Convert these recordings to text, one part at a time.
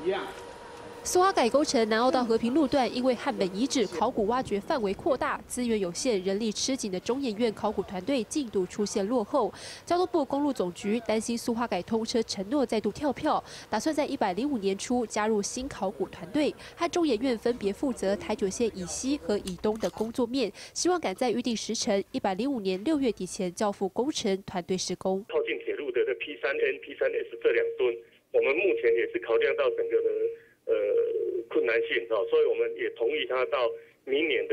一样。 苏花改工程南澳到和平路段，因为汉本遗址考古挖掘范围扩大、资源有限、人力吃紧的中研院考古团队进度出现落后。交通部公路总局担心苏花改通车承诺再度跳票，打算在105年初加入新考古团队，和中研院分别负责台九线以西和以东的工作面，希望赶在预定时程105年6月底前交付工程团队施工。 靠近铁路的P3N、P3S 这2吨，我们目前也是考量到整个的。 困难性所以我们也同意他到明年的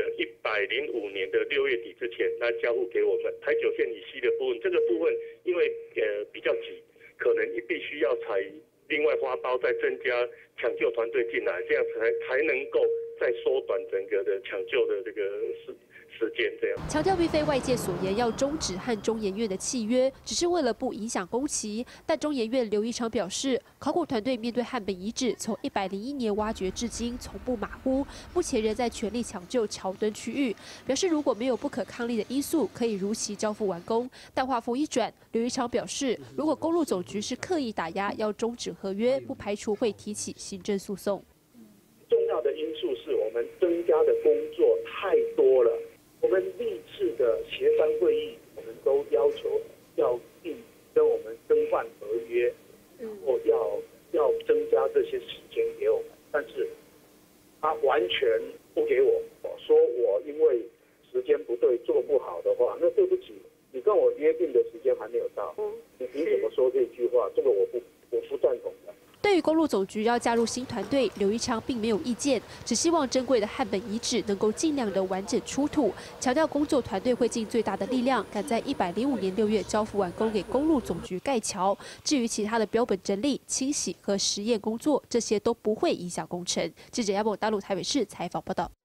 105年的6月底之前来交付给我们台九线以西的部分。这个部分因为比较急，可能必须要采另外花包再增加抢救团队进来，这样才能够再缩短整个的抢救的这个时间。这样强调并非外界所言要终止和中研院的契约，只是为了不影响工期。但中研院刘一昌表示，考古团队面对汉本遗址从101年挖掘至今从不马虎，目前仍在全力抢救桥墩区域。表示如果没有不可抗力的因素，可以如期交付完工。但话锋一转，刘一昌表示，如果公路总局是刻意打压要终止合约，不排除会提起行政诉讼。 重要的因素是我们增加的工作太多了。 我们历次的协商会议，我们都要求要跟我们更换合约，然后要增加这些时间给我们，但是他完全不给我，说我因为时间不对做不好的话，那对不起，你跟我约定的时间还没有到，你怎么说这句话？这个我不赞同的。 对于公路总局要加入新团队，刘一昌并没有意见，只希望珍贵的汉本遗址能够尽量的完整出土，强调工作团队会尽最大的力量，赶在105年6月交付完工给公路总局盖桥。至于其他的标本整理、清洗和实验工作，这些都不会影响工程。记者亚某大陆台北市采访报道。